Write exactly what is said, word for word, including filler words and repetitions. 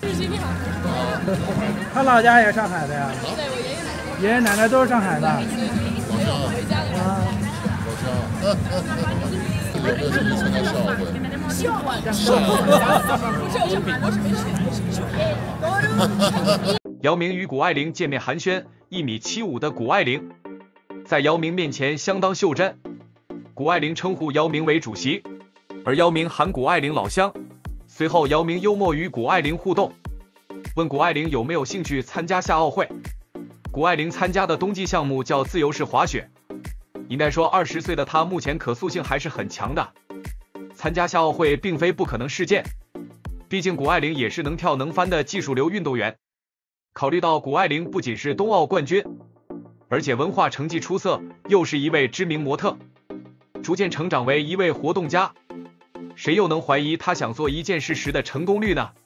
他老家也上海的呀？ 对，我爷爷奶奶。 爷爷奶奶都是上海的。 啊，老乡，有没有去参加校会？校会。姚明与谷爱凌见面寒暄，一米七五的谷爱凌在姚明面前相当袖珍，谷爱凌称呼姚明为主席，而姚明喊谷爱凌老乡。随后，姚明幽默与谷爱凌互动，问谷爱凌有没有兴趣参加夏奥会。谷爱凌参加的冬季项目叫自由式滑雪，应该说二十岁的她目前可塑性还是很强的，参加夏奥会并非不可能事件，毕竟谷爱凌也是能跳能翻的技术流运动员。考虑到谷爱凌不仅是冬奥冠军，而且文化成绩出色，又是一位知名模特，逐渐成长为一位活动家，谁又能怀疑她想做一件事时的成功率呢？